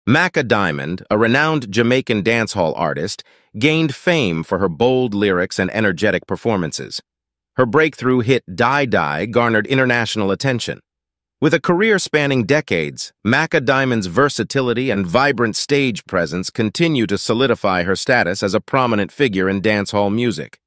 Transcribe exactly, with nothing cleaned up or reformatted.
Macky, a renowned Jamaican dancehall artist, gained fame for her bold lyrics and energetic performances. Her breakthrough hit Die Die garnered international attention. With a career spanning decades, Macky's versatility and vibrant stage presence continue to solidify her status as a prominent figure in dancehall music.